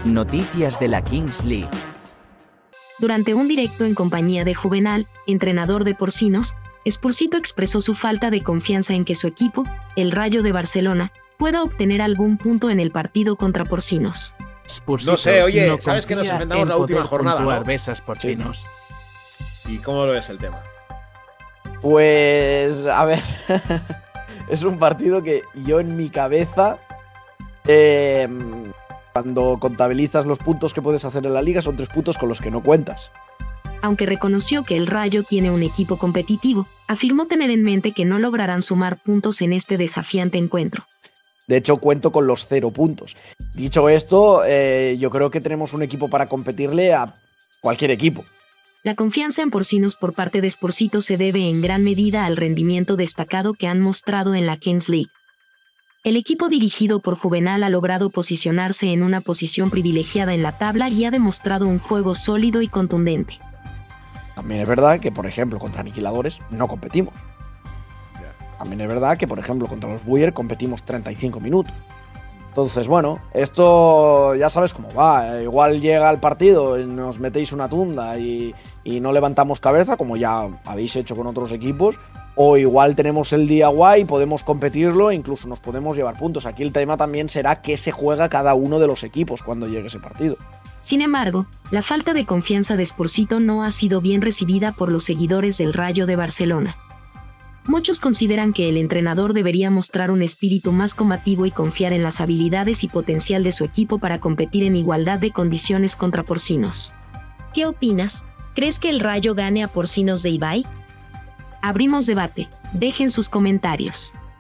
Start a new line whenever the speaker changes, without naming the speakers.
Noticias de la Kings League.
Durante un directo en compañía de Juvenal, entrenador de Porcinos, Spursito expresó su falta de confianza en que su equipo, el Rayo de Barcelona, pueda obtener algún punto en el partido contra Porcinos.
Spursito
No sé, oye,
no
sabes que nos
confía
enfrentamos
en
la última
poder
jornada,
puntuar
¿no?
Besas Porcinos.
¿Y cómo lo ves el tema?
Pues, a ver, es un partido que yo en mi cabeza, cuando contabilizas los puntos que puedes hacer en la liga, son 3 puntos con los que no cuentas.
Aunque reconoció que el Rayo tiene un equipo competitivo, afirmó tener en mente que no lograrán sumar puntos en este desafiante encuentro.
De hecho, cuento con los 0 puntos. Dicho esto, yo creo que tenemos un equipo para competirle a cualquier equipo.
La confianza en Porcinos por parte de Spursito se debe en gran medida al rendimiento destacado que han mostrado en la Kings League. El equipo dirigido por Juvenal ha logrado posicionarse en una posición privilegiada en la tabla y ha demostrado un juego sólido y contundente.
También es verdad que, por ejemplo, contra Aniquiladores no competimos. También es verdad que, por ejemplo, contra los Buyer competimos 35 minutos. Entonces, bueno, esto ya sabes cómo va. Igual llega el partido y nos metéis una tunda y no levantamos cabeza, como ya habéis hecho con otros equipos. O igual tenemos el día guay y podemos competirlo e incluso nos podemos llevar puntos. Aquí el tema también será qué se juega cada uno de los equipos cuando llegue ese partido.
Sin embargo, la falta de confianza de Spursito no ha sido bien recibida por los seguidores del Rayo de Barcelona. Muchos consideran que el entrenador debería mostrar un espíritu más combativo y confiar en las habilidades y potencial de su equipo para competir en igualdad de condiciones contra Porcinos. ¿Qué opinas? ¿Crees que el Rayo gane a Porcinos de Ibai? Abrimos debate. Dejen sus comentarios.